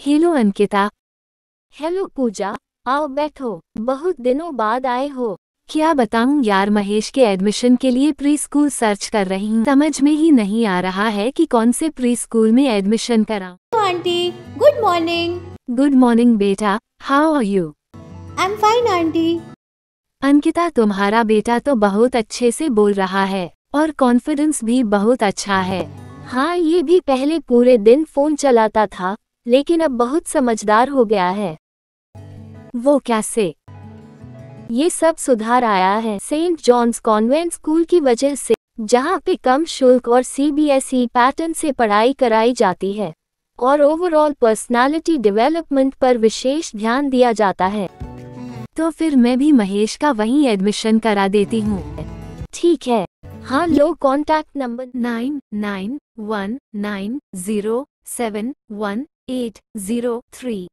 Hello Ankita. Hello पूजा। आओ बैठो, बहुत दिनों बाद आए हो। क्या बताऊं यार, महेश के एडमिशन के लिए प्री स्कूल सर्च कर रही हूँ। समझ में ही नहीं आ रहा है कि कौन से प्री स्कूल में एडमिशन कराऊं। Aunty, good morning. Good morning बेटा, how are you? I am fine aunty. Ankita, तुम्हारा बेटा तो बहुत अच्छे से बोल रहा है और कॉन्फिडेंस भी बहुत अच्छा है। हाँ, ये भी पहले पूरे दिन फोन चलाता था, लेकिन अब बहुत समझदार हो गया है। वो कैसे? ये सब सुधार आया है सेंट जॉन्स कॉन्वेंट स्कूल की वजह से, जहाँ पे कम शुल्क और सीबीएसई पैटर्न से पढ़ाई कराई जाती है और ओवरऑल पर्सनालिटी डेवलपमेंट पर विशेष ध्यान दिया जाता है। तो फिर मैं भी महेश का वहीं एडमिशन करा देती हूँ। ठीक है। हाँ, लो कॉन्टैक्ट नंबर 9919071803।